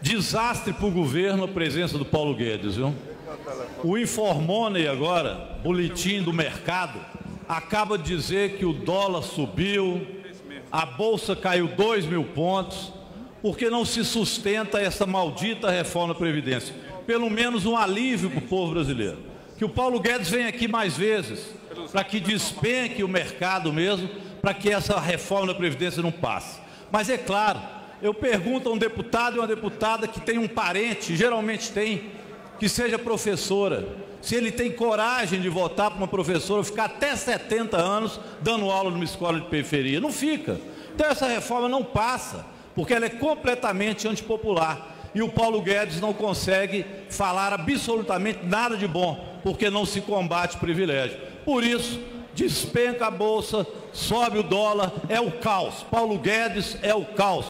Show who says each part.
Speaker 1: Desastre para o governo a presença do Paulo Guedes, viu? O Informoney agora, boletim do mercado, acaba de dizer que o dólar subiu, a Bolsa caiu 2.000 pontos, porque não se sustenta essa maldita reforma da Previdência. Pelo menos um alívio para o povo brasileiro. Que o Paulo Guedes venha aqui mais vezes, para que despenque o mercado mesmo, para que essa reforma da Previdência não passe. Mas é claro, eu pergunto a um deputado e uma deputada que tem um parente, geralmente tem, que seja professora, se ele tem coragem de votar para uma professora ficar até 70 anos dando aula numa escola de periferia. Não fica. Então essa reforma não passa, porque ela é completamente antipopular. E o Paulo Guedes não consegue falar absolutamente nada de bom, porque não se combate privilégio. Por isso, despenca a Bolsa, sobe o dólar, é o caos. Paulo Guedes é o caos.